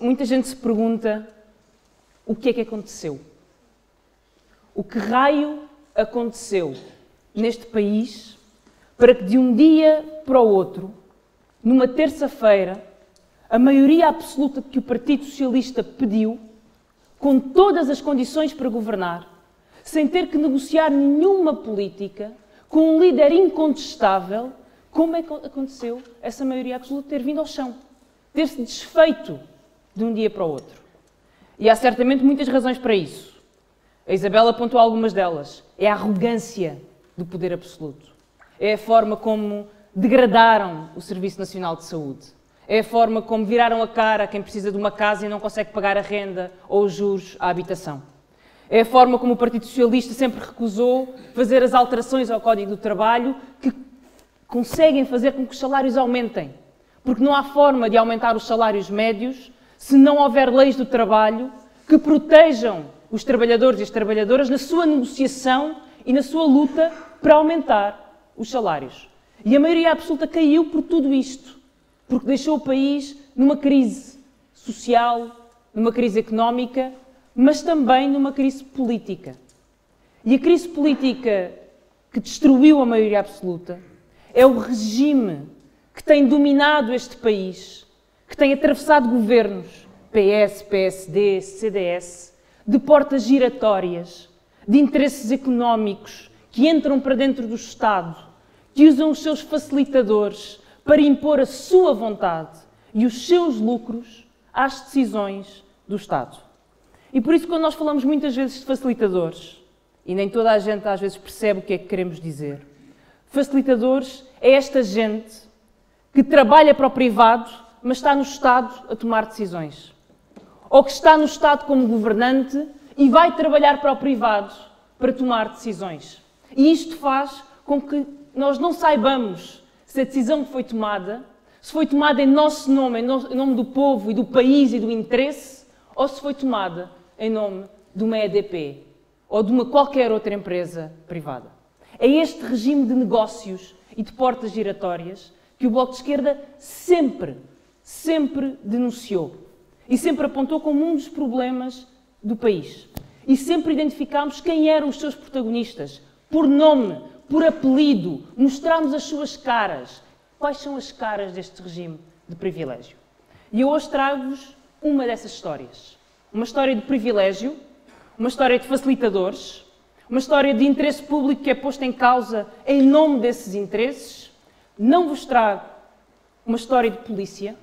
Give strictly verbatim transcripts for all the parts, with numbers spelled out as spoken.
muita gente se pergunta o que é que aconteceu. O que raio aconteceu neste país para que de um dia para o outro, numa terça-feira, a maioria absoluta que o Partido Socialista pediu, com todas as condições para governar, sem ter que negociar nenhuma política, com um líder incontestável, como é que aconteceu essa maioria absoluta ter vindo ao chão, ter-se desfeito de um dia para o outro? E há certamente muitas razões para isso. A Isabel apontou algumas delas. É a arrogância do poder absoluto. É a forma como degradaram o Serviço Nacional de Saúde. É a forma como viraram a cara a quem precisa de uma casa e não consegue pagar a renda ou os juros à habitação. É a forma como o Partido Socialista sempre recusou fazer as alterações ao Código do Trabalho que conseguem fazer com que os salários aumentem. Porque não há forma de aumentar os salários médios se não houver leis do trabalho que protejam os trabalhadores e as trabalhadoras na sua negociação e na sua luta para aumentar os salários. E a maioria absoluta caiu por tudo isto, porque deixou o país numa crise social, numa crise económica, mas também numa crise política. E a crise política que destruiu a maioria absoluta é o regime que tem dominado este país, que tem atravessado governos, P S, P S D, C D S, de portas giratórias, de interesses económicos que entram para dentro do Estado, que usam os seus facilitadores para impor a sua vontade e os seus lucros às decisões do Estado. E por isso, quando nós falamos muitas vezes de facilitadores, e nem toda a gente às vezes percebe o que é que queremos dizer, facilitadores é esta gente que trabalha para o privado, mas está no Estado a tomar decisões. Ou que está no Estado como governante e vai trabalhar para o privado para tomar decisões. E isto faz com que nós não saibamos se a decisão que foi tomada, se foi tomada em nosso nome, em nome do povo e do país e do interesse, ou se foi tomada em nome de uma E D P ou de uma qualquer outra empresa privada. É este regime de negócios e de portas giratórias que o Bloco de Esquerda sempre, sempre denunciou e sempre apontou como um dos problemas do país. E sempre identificámos quem eram os seus protagonistas, por nome, por apelido, mostramos as suas caras. Quais são as caras deste regime de privilégio? E eu hoje trago-vos uma dessas histórias. Uma história de privilégio, uma história de facilitadores, uma história de interesse público que é posto em causa em nome desses interesses. Não vos trago uma história de polícia.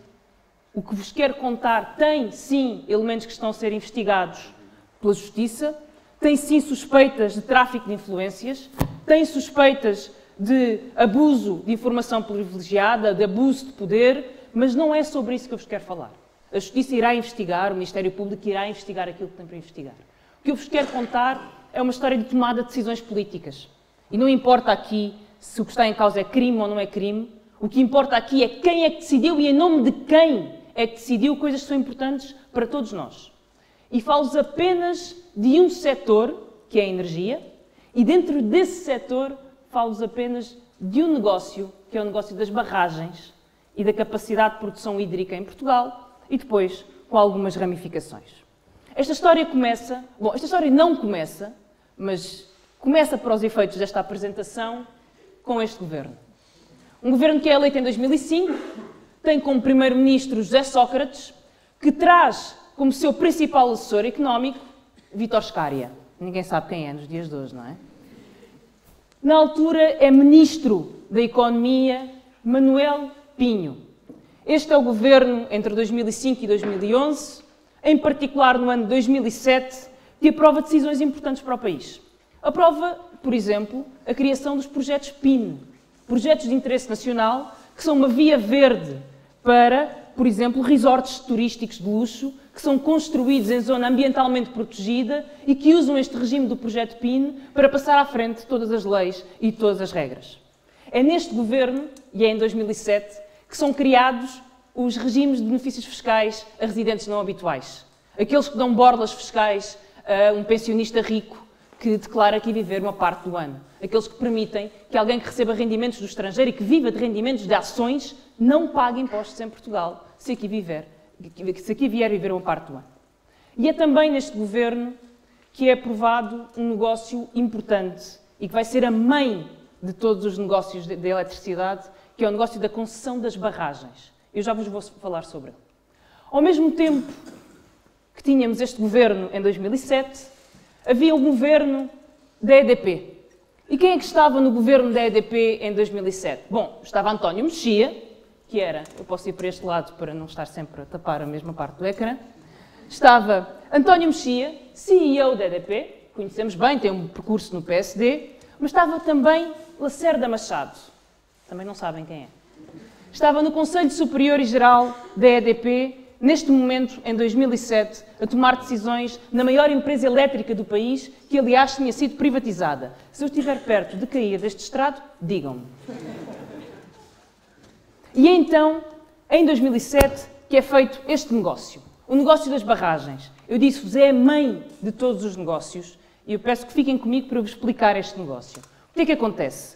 O que vos quero contar tem, sim, elementos que estão a ser investigados pela Justiça, tem, sim, suspeitas de tráfico de influências, tem suspeitas de abuso de informação privilegiada, de abuso de poder, mas não é sobre isso que eu vos quero falar. A Justiça irá investigar, o Ministério Público irá investigar aquilo que tem para investigar. O que eu vos quero contar é uma história de tomada de decisões políticas. E não importa aqui se o que está em causa é crime ou não é crime, o que importa aqui é quem é que decidiu e em nome de quem é que decidiu coisas que são importantes para todos nós. E falo-vos apenas de um setor, que é a energia, e dentro desse setor falo-vos apenas de um negócio, que é o negócio das barragens e da capacidade de produção hídrica em Portugal, e depois com algumas ramificações. Esta história começa... Bom, esta história não começa, mas começa para os efeitos desta apresentação com este governo. Um governo que é eleito em dois mil e cinco, tem como primeiro-ministro José Sócrates, que traz como seu principal assessor económico Vítor Scária. Ninguém sabe quem é nos dias de hoje, não é? Na altura é ministro da Economia Manuel Pinho. Este é o governo entre dois mil e cinco e dois mil e onze, em particular no ano de dois mil e sete, que aprova decisões importantes para o país. Aprova, por exemplo, a criação dos projetos P I N, projetos de interesse nacional, que são uma via verde para, por exemplo, resorts turísticos de luxo, que são construídos em zona ambientalmente protegida e que usam este regime do projeto P I N para passar à frente todas as leis e todas as regras. É neste governo, e é em dois mil e sete, que são criados os regimes de benefícios fiscais a residentes não habituais. Aqueles que dão borlas fiscais a um pensionista rico que declara aqui viver uma parte do ano. Aqueles que permitem que alguém que receba rendimentos do estrangeiro e que viva de rendimentos de ações não pague impostos em Portugal, se aqui viver que se aqui vier viver uma parte do ano. E é também neste governo que é aprovado um negócio importante e que vai ser a mãe de todos os negócios de, de eletricidade, que é o negócio da concessão das barragens. Eu já vos vou falar sobre ele. Ao mesmo tempo que tínhamos este governo em dois mil e sete, havia o governo da E D P. E quem é que estava no governo da E D P em dois mil e sete? Bom, estava António Mexia, que era, eu posso ir para este lado para não estar sempre a tapar a mesma parte do ecrã, estava António Mexia, C E O da E D P, conhecemos bem, tem um percurso no P S D, mas estava também Lacerda Machado, também não sabem quem é. Estava no Conselho Superior e Geral da E D P, neste momento, em dois mil e sete, a tomar decisões na maior empresa elétrica do país, que aliás tinha sido privatizada. Se eu estiver perto de cair deste estrado, digam-me. E é então, em dois mil e sete, que é feito este negócio. O negócio das barragens. Eu disse-vos, é a mãe de todos os negócios e eu peço que fiquem comigo para eu vos explicar este negócio. O que é que acontece?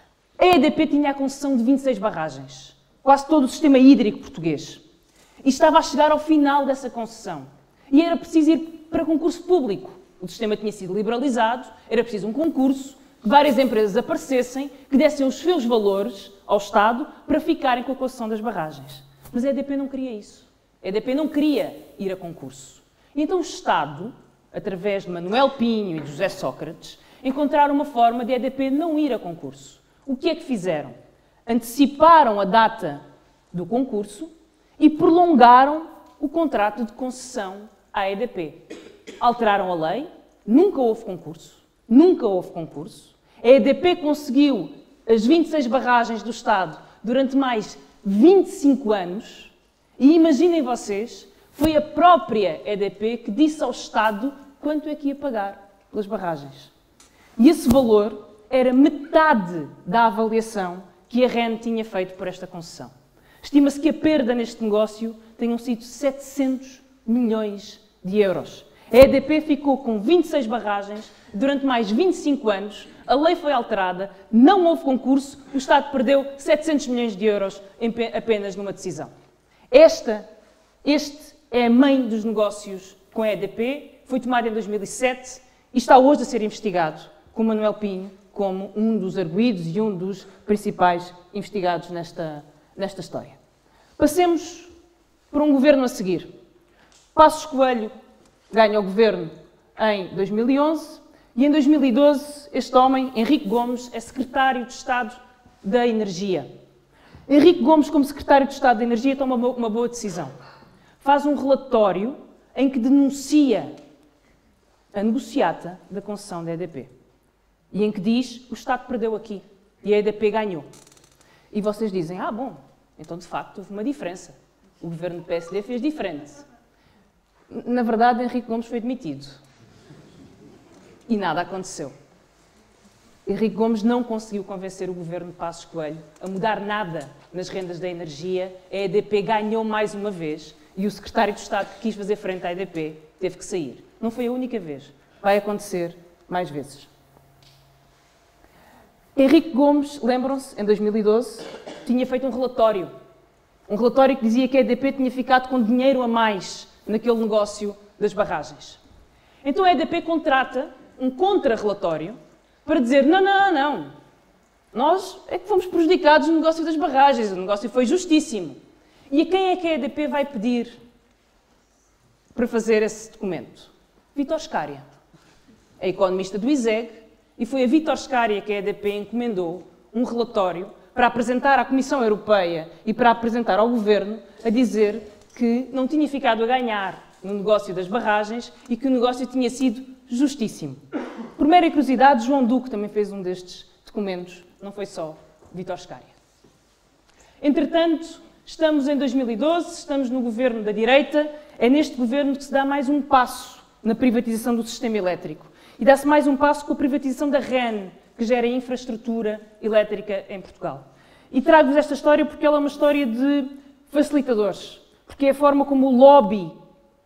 A E D P tinha a concessão de vinte e seis barragens, quase todo o sistema hídrico português. E estava a chegar ao final dessa concessão. E era preciso ir para concurso público. O sistema tinha sido liberalizado, era preciso um concurso, que várias empresas aparecessem, que dessem os seus valores ao Estado para ficarem com a concessão das barragens. Mas a E D P não queria isso. A E D P não queria ir a concurso. E então o Estado, através de Manuel Pinho e de José Sócrates, encontraram uma forma de a E D P não ir a concurso. O que é que fizeram? Anteciparam a data do concurso e prolongaram o contrato de concessão à E D P. Alteraram a lei, nunca houve concurso, nunca houve concurso. A E D P conseguiu as vinte e seis barragens do Estado durante mais vinte e cinco anos e imaginem vocês, foi a própria E D P que disse ao Estado quanto é que ia pagar pelas barragens. E esse valor era metade da avaliação que a R E N tinha feito por esta concessão. Estima-se que a perda neste negócio tenham sido setecentos milhões de euros. A E D P ficou com vinte e seis barragens durante mais vinte e cinco anos, a lei foi alterada, não houve concurso, o Estado perdeu setecentos milhões de euros apenas numa decisão. Esta, este é a mãe dos negócios com a E D P, foi tomada em dois mil e sete e está hoje a ser investigado com Manuel Pinho como um dos arguidos e um dos principais investigados nesta, nesta história. Passemos para um governo a seguir. Passos Coelho ganha o governo em dois mil e onze e em dois mil e doze este homem, Henrique Gomes, é secretário de Estado da Energia. Henrique Gomes, como secretário de Estado da Energia, toma uma boa decisão. Faz um relatório em que denuncia a negociata da concessão da E D P. E em que diz que o Estado perdeu aqui e a E D P ganhou. E vocês dizem, ah, bom, então de facto houve uma diferença. O governo do P S D fez diferente. Na verdade, Henrique Gomes foi demitido. E nada aconteceu. Henrique Gomes não conseguiu convencer o governo de Passos Coelho a mudar nada nas rendas da energia. A E D P ganhou mais uma vez e o secretário de Estado que quis fazer frente à E D P teve que sair. Não foi a única vez. Vai acontecer mais vezes. Henrique Gomes, lembram-se, em dois mil e doze, tinha feito um relatório. Um relatório que dizia que a E D P tinha ficado com dinheiro a mais naquele negócio das barragens. Então a E D P contrata um contra-relatório para dizer, não, não, não, nós é que fomos prejudicados no negócio das barragens, o negócio foi justíssimo. E a quem é que a E D P vai pedir para fazer esse documento? Vítor Scária, é economista do I S E G, e foi a Vítor Scária que a E D P encomendou um relatório para apresentar à Comissão Europeia e para apresentar ao Governo a dizer que não tinha ficado a ganhar no negócio das barragens e que o negócio tinha sido justíssimo. Por mera curiosidade, João Duque também fez um destes documentos, não foi só Vítor Scária. Entretanto, estamos em dois mil e doze, estamos no governo da direita, é neste governo que se dá mais um passo na privatização do sistema elétrico. E dá-se mais um passo com a privatização da R E N, que gera infraestrutura elétrica em Portugal. E trago-vos esta história porque ela é uma história de facilitadores, porque é a forma como o lobby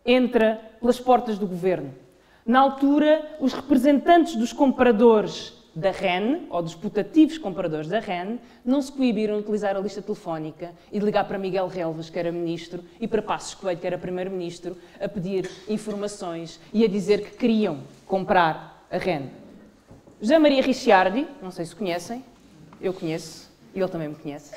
entra pelas portas do governo. Na altura, os representantes dos compradores da R E N, ou dos putativos compradores da R E N, não se coibiram de utilizar a lista telefónica e de ligar para Miguel Relvas, que era ministro, e para Passos Coelho, que era primeiro-ministro, a pedir informações e a dizer que queriam comprar a R E N. José Maria Ricciardi, não sei se conhecem, eu conheço, e ele também me conhece.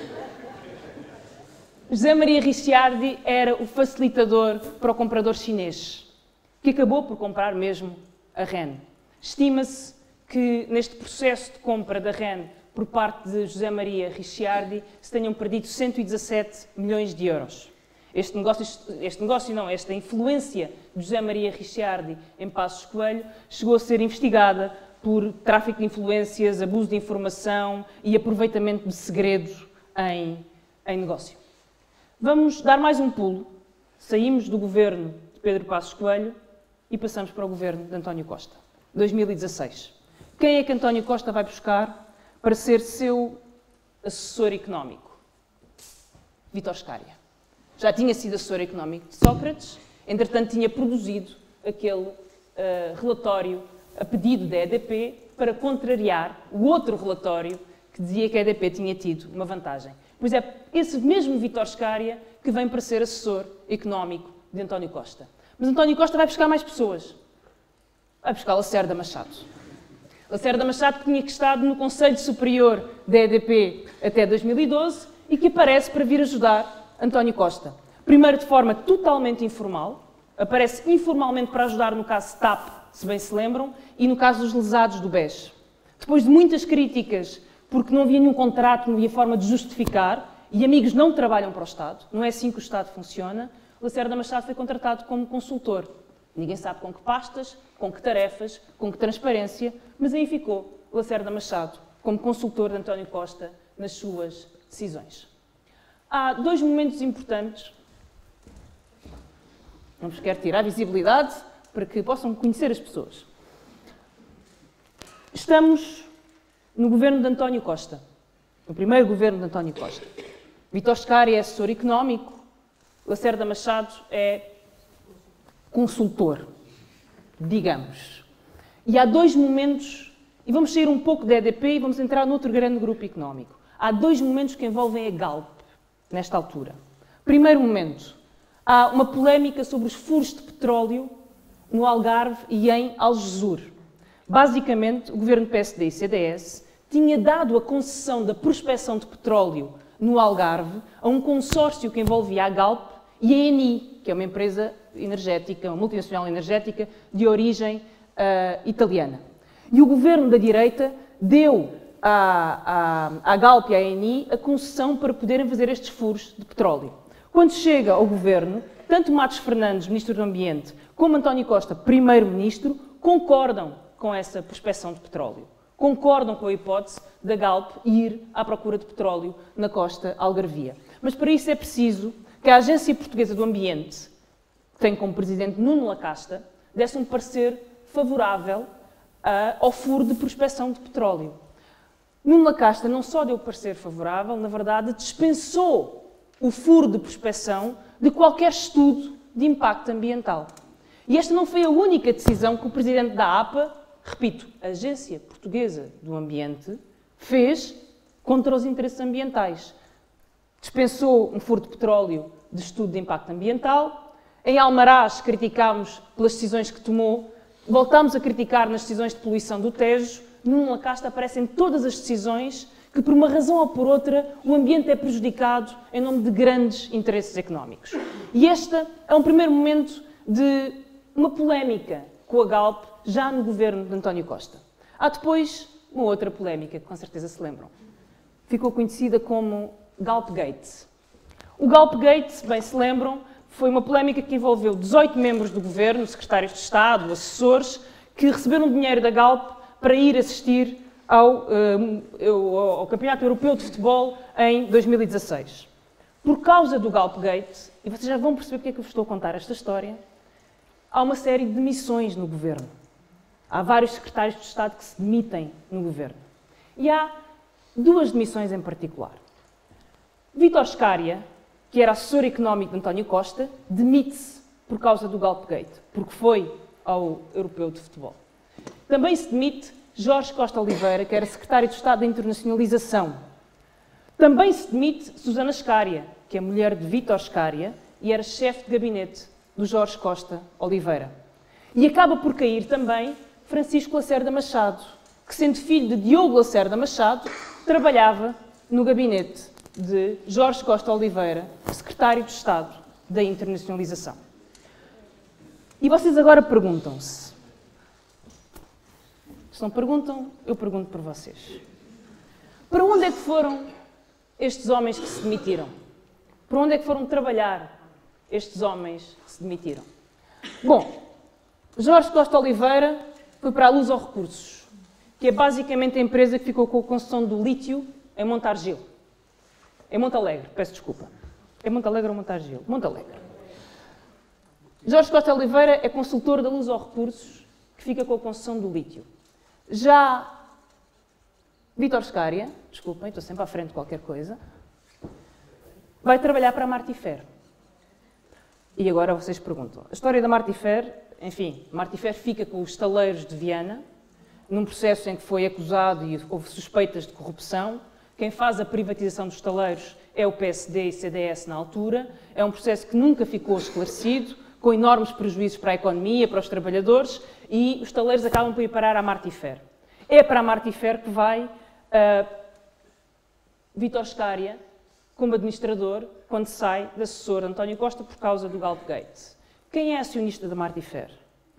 José Maria Ricciardi era o facilitador para o comprador chinês, que acabou por comprar mesmo a R E N. Estima-se que neste processo de compra da R E N por parte de José Maria Ricciardi se tenham perdido cento e dezassete milhões de euros. Este negócio, este negócio não, esta influência de José Maria Ricciardi em Passos Coelho chegou a ser investigada por tráfico de influências, abuso de informação e aproveitamento de segredos em, em negócio. Vamos dar mais um pulo. Saímos do governo de Pedro Passos Coelho e passamos para o governo de António Costa. dois mil e dezasseis. Quem é que António Costa vai buscar para ser seu assessor económico? Vítor Scária. Já tinha sido assessor económico de Sócrates, entretanto tinha produzido aquele uh, relatório a pedido da E D P para contrariar o outro relatório que dizia que a E D P tinha tido uma vantagem. Pois é esse mesmo Vítor Scária que vem para ser assessor económico de António Costa. Mas António Costa vai buscar mais pessoas. Vai buscar Lacerda Machado. Lacerda Machado que tinha estado no Conselho Superior da E D P até dois mil e doze e que aparece para vir ajudar António Costa. Primeiro de forma totalmente informal, aparece informalmente para ajudar no caso T A P, se bem se lembram, e no caso dos lesados do B E S. Depois de muitas críticas, porque não havia nenhum contrato, não havia forma de justificar, e amigos não trabalham para o Estado, não é assim que o Estado funciona, Lacerda Machado foi contratado como consultor. Ninguém sabe com que pastas, com que tarefas, com que transparência, mas aí ficou Lacerda Machado como consultor de António Costa nas suas decisões. Há dois momentos importantes. Não vos quero tirar a visibilidade para que possam conhecer as pessoas. Estamos no governo de António Costa, no primeiro governo de António Costa. Vítor Scária é assessor económico, Lacerda Machado é consultor, digamos. E há dois momentos, e vamos sair um pouco da E D P e vamos entrar noutro grande grupo económico. Há dois momentos que envolvem a Galp, nesta altura. Primeiro momento, há uma polémica sobre os furos de petróleo no Algarve e em Algesur. Basicamente, o governo P S D e C D S tinha dado a concessão da prospecção de petróleo no Algarve a um consórcio que envolvia a Galp e a Eni, que é uma empresa energética, uma multinacional energética de origem uh, italiana. E o governo da direita deu à, à, à Galp e à Eni a concessão para poderem fazer estes furos de petróleo. Quando chega ao governo, tanto Matos Fernandes, Ministro do Ambiente, como António Costa, Primeiro-Ministro, concordam com essa prospecção de petróleo. Concordam com a hipótese da Galp ir à procura de petróleo na costa algarvia. Mas para isso é preciso que a Agência Portuguesa do Ambiente, que tem como presidente Nuno Lacasta, desse um parecer favorável uh, ao furo de prospecção de petróleo. Nuno Lacasta não só deu parecer favorável, na verdade dispensou o furo de prospecção de qualquer estudo de impacto ambiental. E esta não foi a única decisão que o presidente da A P A, repito, Agência Portuguesa do Ambiente, fez contra os interesses ambientais. Dispensou um furo de petróleo de estudo de impacto ambiental. Em Almaraz criticámos pelas decisões que tomou. Voltámos a criticar nas decisões de poluição do Tejo. Nuno Lacasta aparecem todas as decisões que, por uma razão ou por outra, o ambiente é prejudicado em nome de grandes interesses económicos. E este é um primeiro momento de uma polémica com a Galp, já no governo de António Costa. Há depois uma outra polémica, que com certeza se lembram. Ficou conhecida como Galpgate. O Galpgate, se bem se lembram, foi uma polémica que envolveu dezoito membros do governo, secretários de Estado, assessores, que receberam dinheiro da Galp para ir assistir ao, uh, ao Campeonato Europeu de Futebol em dois mil e dezasseis. Por causa do Galpgate, e vocês já vão perceber porque é que eu vos estou a contar esta história, há uma série de demissões no governo. Há vários secretários de Estado que se demitem no governo. E há duas demissões em particular. Vítor Scária, que era assessor económico de António Costa, demite-se por causa do Galpgate, porque foi ao Europeu de Futebol. Também se demite Jorge Costa Oliveira, que era secretário de Estado da Internacionalização. Também se demite Susana Scária, que é mulher de Vítor Scária e era chefe de gabinete do Jorge Costa Oliveira. E acaba por cair também Francisco Lacerda Machado, que, sendo filho de Diogo Lacerda Machado, trabalhava no gabinete de Jorge Costa Oliveira, secretário de Estado da Internacionalização. E vocês agora perguntam-se. Se não perguntam, eu pergunto por vocês. Para onde é que foram estes homens que se demitiram? Para onde é que foram trabalhar estes homens que se demitiram? Bom, Jorge Costa Oliveira foi para a Luz aos Recursos, que é basicamente a empresa que ficou com a concessão do lítio em Montargil. Em Montalegre, peço desculpa. É Montalegre ou Montargil? Montalegre. Jorge Costa Oliveira é consultor da Luz aos Recursos, que fica com a concessão do lítio. Já Vítor Scária, desculpem, estou sempre à frente de qualquer coisa, vai trabalhar para a Martifer. E agora vocês perguntam, a história da Martifer, enfim, a Martifer fica com os estaleiros de Viana, num processo em que foi acusado e houve suspeitas de corrupção. Quem faz a privatização dos estaleiros é o P S D e C D S na altura. É um processo que nunca ficou esclarecido, com enormes prejuízos para a economia, para os trabalhadores, e os estaleiros acabam por ir parar à Martifer. É para a Martifer que vai uh, Vítor Scária, como administrador, quando sai da assessor António Costa por causa do Galpegate. Quem é acionista da Martifer?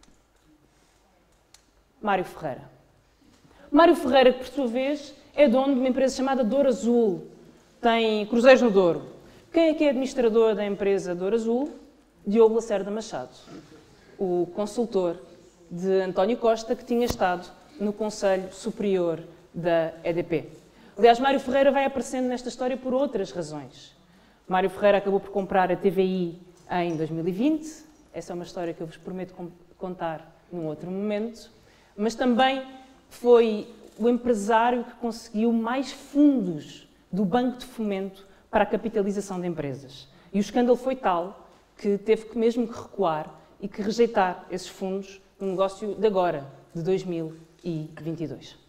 Mário Ferreira. Mário Ferreira, que por sua vez é dono de uma empresa chamada Douro Azul, tem cruzeiros no Douro. Quem é que é administrador da empresa Douro Azul? Diogo Lacerda Machado, o consultor de António Costa, que tinha estado no Conselho Superior da E D P. Aliás, Mário Ferreira vai aparecendo nesta história por outras razões. Mário Ferreira acabou por comprar a T V I em dois mil e vinte, essa é uma história que eu vos prometo contar num outro momento, mas também foi o empresário que conseguiu mais fundos do Banco de Fomento para a capitalização de empresas. E o escândalo foi tal que teve que mesmo que recuar e que rejeitar esses fundos no negócio de agora, de dois mil e vinte e dois.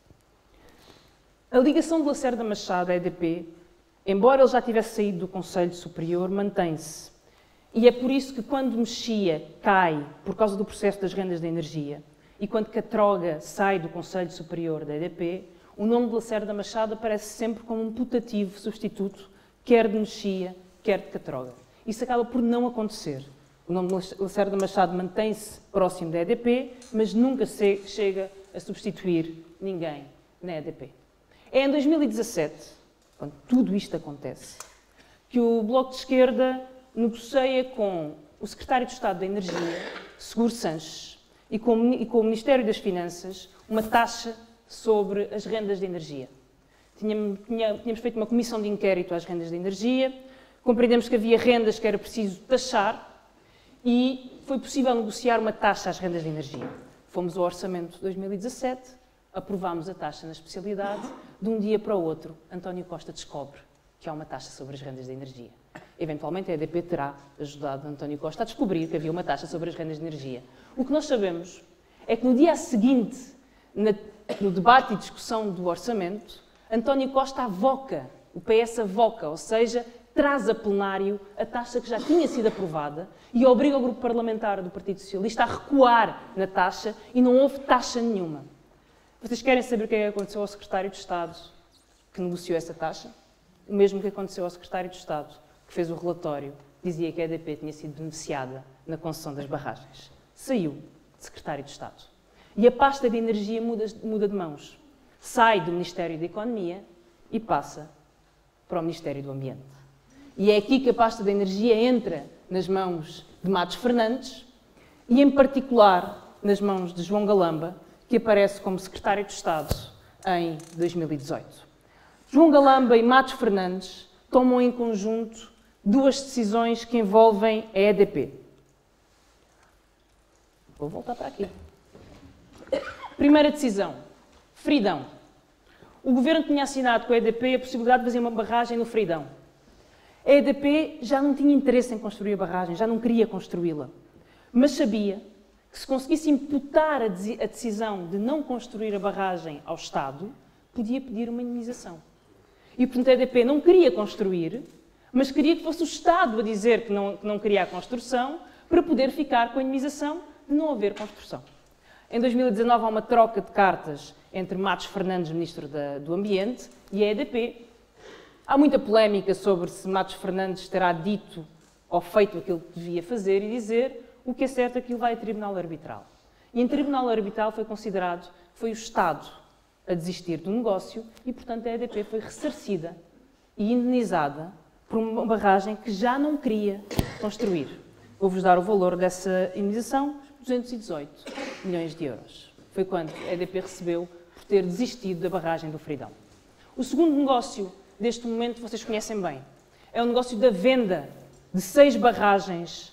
A ligação de Lacerda Machado à E D P, embora ele já tivesse saído do Conselho Superior, mantém-se. E é por isso que quando Mexia cai por causa do processo das rendas da energia e quando Catroga sai do Conselho Superior da E D P, o nome de Lacerda Machado aparece sempre como um putativo substituto, quer de Mexia, quer de Catroga. Isso acaba por não acontecer. O nome de Lacerda Machado mantém-se próximo da E D P, mas nunca se chega a substituir ninguém na E D P. É em dois mil e dezassete, quando tudo isto acontece, que o Bloco de Esquerda negocia com o Secretário de Estado da Energia, Seguro Sanches, e com, e com o Ministério das Finanças, uma taxa sobre as rendas de energia. Tínhamos, tínhamos feito uma comissão de inquérito às rendas de energia, compreendemos que havia rendas que era preciso taxar e foi possível negociar uma taxa às rendas de energia. Fomos ao orçamento de dois mil e dezassete, aprovámos a taxa na especialidade, de um dia para o outro, António Costa descobre que há uma taxa sobre as rendas de energia. Eventualmente a E D P terá ajudado António Costa a descobrir que havia uma taxa sobre as rendas de energia. O que nós sabemos é que no dia seguinte, na, no debate e discussão do orçamento, António Costa avoca, o P S avoca, ou seja, traz a plenário a taxa que já tinha sido aprovada e obriga o grupo parlamentar do Partido Socialista a recuar na taxa e não houve taxa nenhuma. Vocês querem saber o que é que aconteceu ao Secretário de Estado que negociou essa taxa? O mesmo que aconteceu ao Secretário de Estado que fez o relatório, dizia que a E D P tinha sido beneficiada na concessão das barragens. Saiu de Secretário de Estado. E a pasta de energia muda, muda de mãos. Sai do Ministério da Economia e passa para o Ministério do Ambiente. E é aqui que a pasta da energia entra nas mãos de Matos Fernandes e, em particular, nas mãos de João Galamba, que aparece como Secretário de Estado em dois mil e dezoito. João Galamba e Matos Fernandes tomam em conjunto duas decisões que envolvem a E D P. Vou voltar para aqui. Primeira decisão, Fridão. O Governo tinha assinado com a E D P a possibilidade de fazer uma barragem no Fridão. A E D P já não tinha interesse em construir a barragem, já não queria construí-la, mas sabia que se conseguisse imputar a decisão de não construir a barragem ao Estado, podia pedir uma indemnização. E, portanto, a E D P não queria construir, mas queria que fosse o Estado a dizer que não, que não queria a construção, para poder ficar com a indemnização de não haver construção. Em dois mil e dezanove há uma troca de cartas entre Matos Fernandes, Ministro da, do Ambiente, e a E D P. Há muita polémica sobre se Matos Fernandes terá dito ou feito aquilo que devia fazer e dizer. O que é certo é que aquilo vai a tribunal arbitral. E em tribunal arbitral foi considerado que foi o Estado a desistir do negócio e, portanto, a E D P foi ressarcida e indenizada por uma barragem que já não queria construir. Vou-vos dar o valor dessa indenização, duzentos e dezoito milhões de euros. Foi quanto a E D P recebeu por ter desistido da barragem do Fredão. O segundo negócio deste momento vocês conhecem bem. É o negócio da venda de seis barragens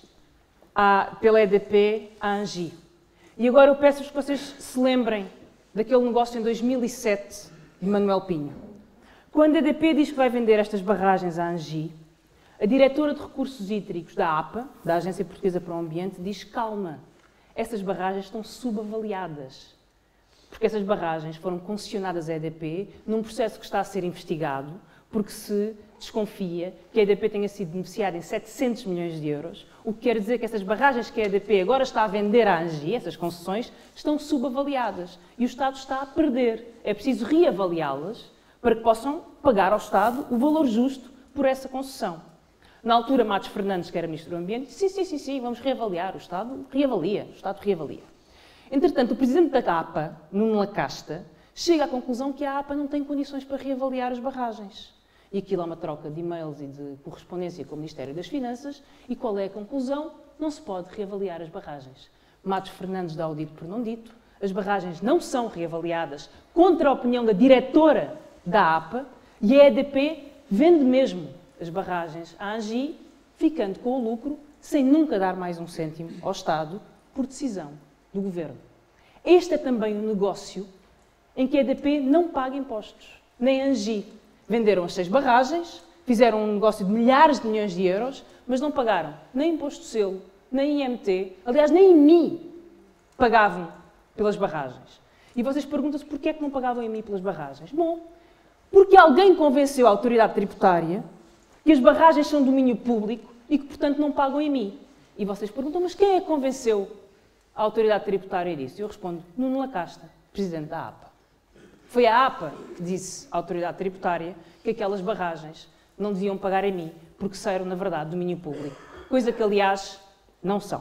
à, pela E D P à Angi. E agora eu peço-vos que vocês se lembrem daquele negócio em dois mil e sete de Manuel Pinho. Quando a E D P diz que vai vender estas barragens à Angi, a diretora de recursos hídricos da A P A, da Agência Portuguesa para o Ambiente, diz calma, essas barragens estão subavaliadas. Porque essas barragens foram concessionadas à E D P num processo que está a ser investigado, porque se desconfia que a E D P tenha sido beneficiada em setecentos milhões de euros, o que quer dizer que essas barragens que a E D P agora está a vender à Angi, essas concessões, estão subavaliadas. E o Estado está a perder. É preciso reavaliá-las para que possam pagar ao Estado o valor justo por essa concessão. Na altura, Matos Fernandes, que era Ministro do Ambiente, disse, sim, sim, sim, sim, vamos reavaliar. O Estado reavalia. O Estado reavalia. Entretanto, o Presidente da A P A, Nuno Lacasta, chega à conclusão que a A P A não tem condições para reavaliar as barragens. E aquilo é uma troca de e-mails e de correspondência com o Ministério das Finanças. E qual é a conclusão? Não se pode reavaliar as barragens. Matos Fernandes dá o dito por não dito. As barragens não são reavaliadas contra a opinião da diretora da A P A e a E D P vende mesmo as barragens à Angi, ficando com o lucro, sem nunca dar mais um cêntimo ao Estado, por decisão do Governo. Este é também um negócio em que a E D P não paga impostos, nem a Angi. Venderam as seis barragens, fizeram um negócio de milhares de milhões de euros, mas não pagaram nem imposto de selo, nem I M T, aliás, nem I M I pagavam pelas barragens. E vocês perguntam-se porquê é que não pagavam I M I pelas barragens? Bom, porque alguém convenceu a autoridade tributária que as barragens são domínio público e que, portanto, não pagam I M I. E vocês perguntam, mas quem é que convenceu a autoridade tributária disso? Eu respondo, Nuno Lacasta, Presidente da A P A. Foi a A P A que disse à autoridade tributária que aquelas barragens não deviam pagar I M I porque eram, na verdade, domínio público. Coisa que, aliás, não são.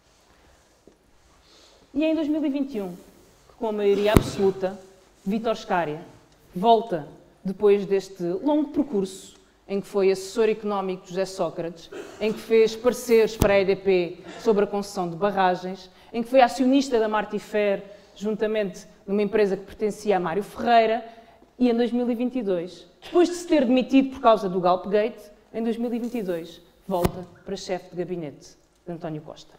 E é em dois mil e vinte e um, que, com a maioria absoluta, Vítor Scária volta, depois deste longo percurso, em que foi assessor económico de José Sócrates, em que fez pareceres para a E D P sobre a concessão de barragens, em que foi acionista da Martifer, juntamente numa empresa que pertencia a Mário Ferreira, e em dois mil e vinte e dois, depois de se ter demitido por causa do Galpegate, em dois mil e vinte e dois, volta para chefe de gabinete de António Costa.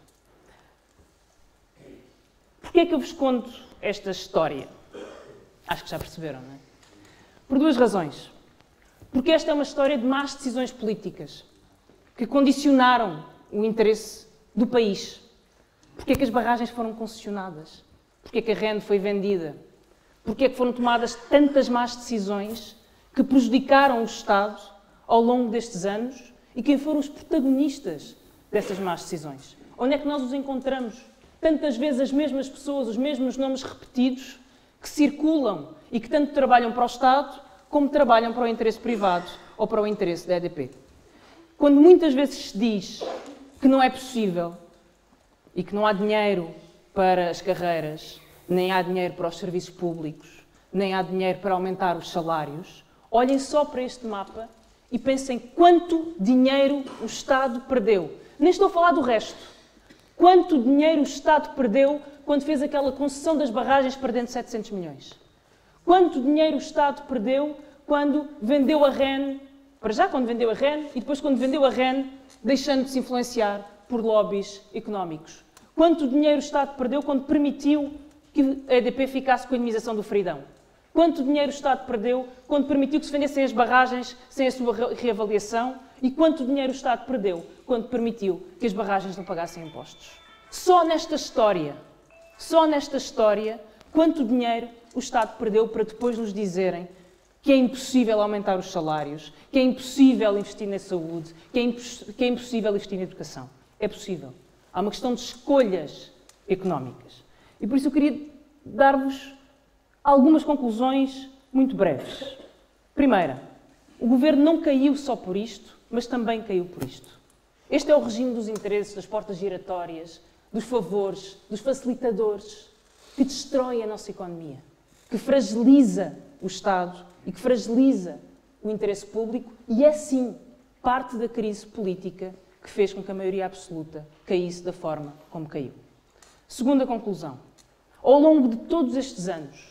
Porquê é que eu vos conto esta história? Acho que já perceberam, não é? Por duas razões. Porque esta é uma história de más decisões políticas que condicionaram o interesse do país. Porque é que as barragens foram concessionadas? Porque é que a R E N foi vendida? Porque é que foram tomadas tantas más decisões que prejudicaram o Estado ao longo destes anos? E quem foram os protagonistas dessas más decisões? Onde é que nós os encontramos? Tantas vezes as mesmas pessoas, os mesmos nomes repetidos, que circulam e que tanto trabalham para o Estado como trabalham para o interesse privado ou para o interesse da E D P. Quando muitas vezes se diz que não é possível e que não há dinheiro para as carreiras, nem há dinheiro para os serviços públicos, nem há dinheiro para aumentar os salários, olhem só para este mapa e pensem quanto dinheiro o Estado perdeu. Nem estou a falar do resto. Quanto dinheiro o Estado perdeu quando fez aquela concessão das barragens perdendo setecentos milhões? Quanto dinheiro o Estado perdeu quando vendeu a R E N, para já quando vendeu a R E N, e depois quando vendeu a R E N, deixando de se influenciar por lobbies económicos? Quanto dinheiro o Estado perdeu quando permitiu que a E D P ficasse com a indemnização do Fredão? Quanto dinheiro o Estado perdeu quando permitiu que se vendessem as barragens sem a sua reavaliação? E quanto dinheiro o Estado perdeu quando permitiu que as barragens não pagassem impostos? Só nesta história, só nesta história, quanto dinheiro o Estado perdeu para depois nos dizerem que é impossível aumentar os salários, que é impossível investir na saúde, que é, imposs que é impossível investir na educação. É possível. Há uma questão de escolhas económicas. E por isso eu queria dar-vos algumas conclusões muito breves. Primeira, o Governo não caiu só por isto, mas também caiu por isto. Este é o regime dos interesses, das portas giratórias, dos favores, dos facilitadores, que destrói a nossa economia, que fragiliza o Estado e que fragiliza o interesse público e é, sim, parte da crise política que fez com que a maioria absoluta caísse da forma como caiu. Segunda conclusão. Ao longo de todos estes anos,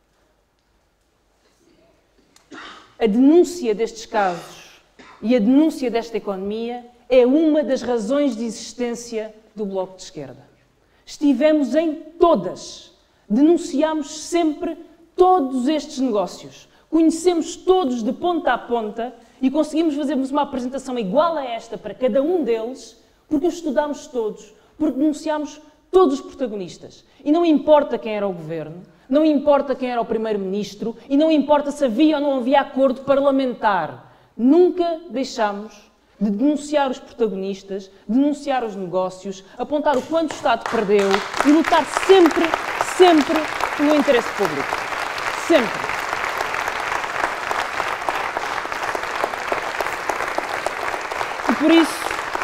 a denúncia destes casos e a denúncia desta economia é uma das razões de existência do Bloco de Esquerda. Estivemos em todas. Denunciámos sempre todos estes negócios. Conhecemos todos de ponta a ponta e conseguimos fazer-vos uma apresentação igual a esta para cada um deles, porque os estudámos todos, porque denunciámos todos os protagonistas. E não importa quem era o governo, não importa quem era o primeiro-ministro e não importa se havia ou não havia acordo parlamentar. Nunca deixámos de denunciar os protagonistas, denunciar os negócios, apontar o quanto o Estado perdeu e lutar sempre, sempre pelo interesse público. Sempre. E por isso,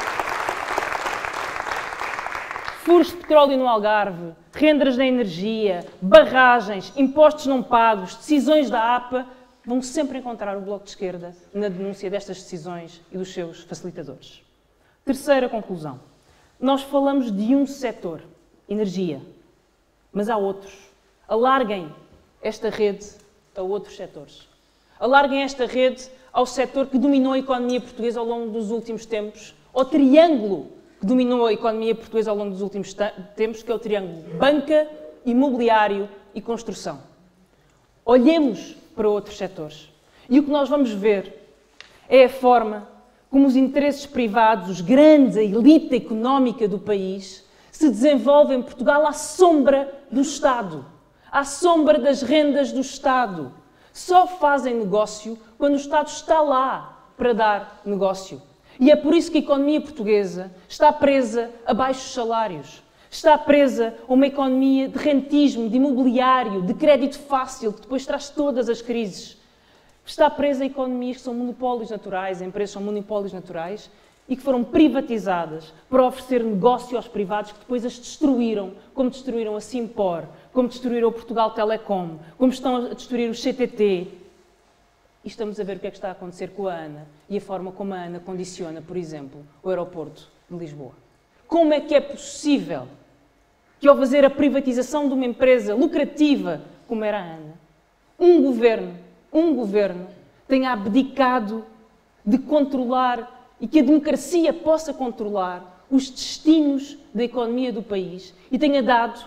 furos de petróleo no Algarve, rendas na energia, barragens, impostos não pagos, decisões da A P A, vão sempre encontrar o Bloco de Esquerda na denúncia destas decisões e dos seus facilitadores. Terceira conclusão. Nós falamos de um setor, energia, mas há outros. Alarguem esta rede a outros setores. Alarguem esta rede ao setor que dominou a economia portuguesa ao longo dos últimos tempos, ao triângulo que dominou a economia portuguesa ao longo dos últimos tempos, que é o triângulo banca, imobiliário e construção. Olhemos para outros setores. E o que nós vamos ver é a forma como os interesses privados, os grandes, a elite económica do país, se desenvolvem em Portugal à sombra do Estado, à sombra das rendas do Estado. Só fazem negócio quando o Estado está lá para dar negócio. E é por isso que a economia portuguesa está presa a baixos salários. Está presa a uma economia de rentismo, de imobiliário, de crédito fácil, que depois traz todas as crises. Está presa a economias que são monopólios naturais, empresas que são monopólios naturais e que foram privatizadas para oferecer negócio aos privados que depois as destruíram, como destruíram a Simpor, como destruíram o Portugal Telecom, como estão a destruir o C T T. E estamos a ver o que é que está a acontecer com a ANA e a forma como a ANA condiciona, por exemplo, o aeroporto de Lisboa. Como é que é possível que, ao fazer a privatização de uma empresa lucrativa como era a ANA, um governo, um governo tenha abdicado de controlar e que a democracia possa controlar os destinos da economia do país e tenha dado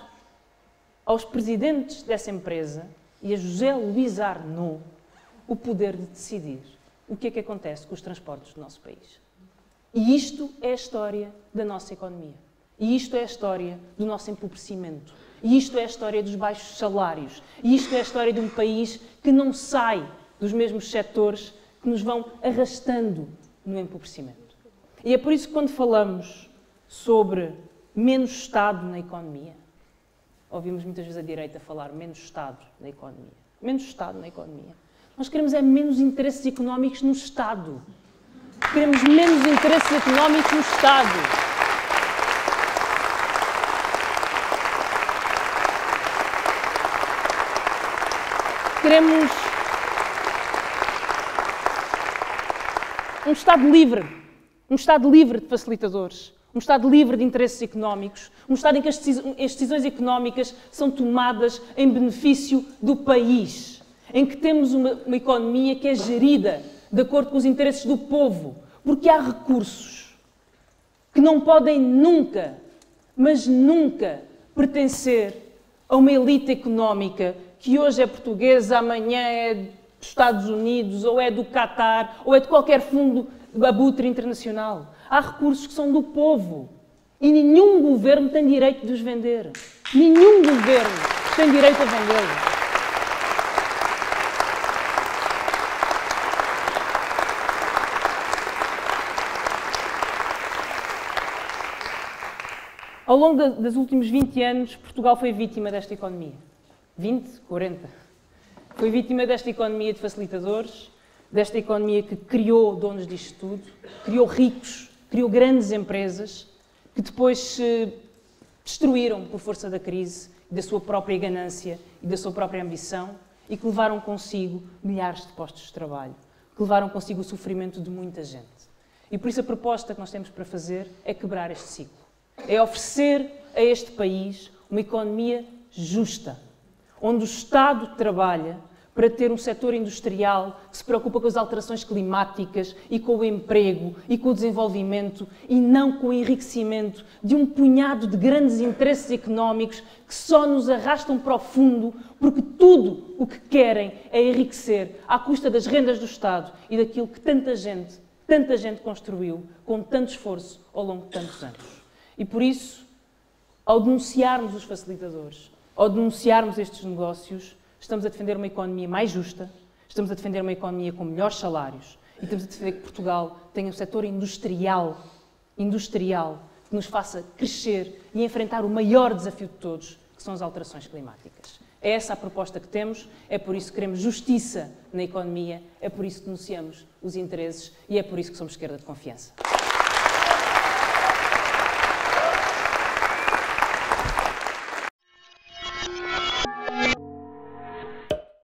aos presidentes dessa empresa e a José Luís Arnaud o poder de decidir o que é que acontece com os transportes do nosso país. E isto é a história da nossa economia. E isto é a história do nosso empobrecimento. E isto é a história dos baixos salários. E isto é a história de um país que não sai dos mesmos setores que nos vão arrastando no empobrecimento. E é por isso que quando falamos sobre menos Estado na economia, ouvimos muitas vezes a direita falar menos Estado na economia. Menos Estado na economia. Nós queremos é menos interesses económicos no Estado. Queremos menos interesses económicos no Estado. Queremos um Estado livre. Um Estado livre de facilitadores. Um Estado livre de interesses económicos. Um Estado em que as decisões económicas são tomadas em benefício do país. Em que temos uma, uma economia que é gerida de acordo com os interesses do povo, porque há recursos que não podem nunca, mas nunca, pertencer a uma elite económica que hoje é portuguesa, amanhã é dos Estados Unidos, ou é do Qatar, ou é de qualquer fundo abutre internacional. Há recursos que são do povo E nenhum governo tem direito de os vender. Nenhum governo tem direito a vendê-los. Ao longo dos últimos vinte anos, Portugal foi vítima desta economia. vinte, quarenta. Foi vítima desta economia de facilitadores, desta economia que criou donos disto tudo, criou ricos, criou grandes empresas, que depois se destruíram por força da crise, da sua própria ganância e da sua própria ambição, e que levaram consigo milhares de postos de trabalho, que levaram consigo o sofrimento de muita gente. E por isso a proposta que nós temos para fazer é quebrar este ciclo. É oferecer a este país uma economia justa, onde o Estado trabalha para ter um setor industrial que se preocupa com as alterações climáticas e com o emprego e com o desenvolvimento e não com o enriquecimento de um punhado de grandes interesses económicos que só nos arrastam para o fundo porque tudo o que querem é enriquecer à custa das rendas do Estado e daquilo que tanta gente, tanta gente construiu com tanto esforço ao longo de tantos anos. E por isso, ao denunciarmos os facilitadores, ao denunciarmos estes negócios, estamos a defender uma economia mais justa, estamos a defender uma economia com melhores salários e estamos a defender que Portugal tenha um setor industrial, industrial que nos faça crescer e enfrentar o maior desafio de todos, que são as alterações climáticas. É essa a proposta que temos, é por isso que queremos justiça na economia, é por isso que denunciamos os interesses e é por isso que somos esquerda de confiança.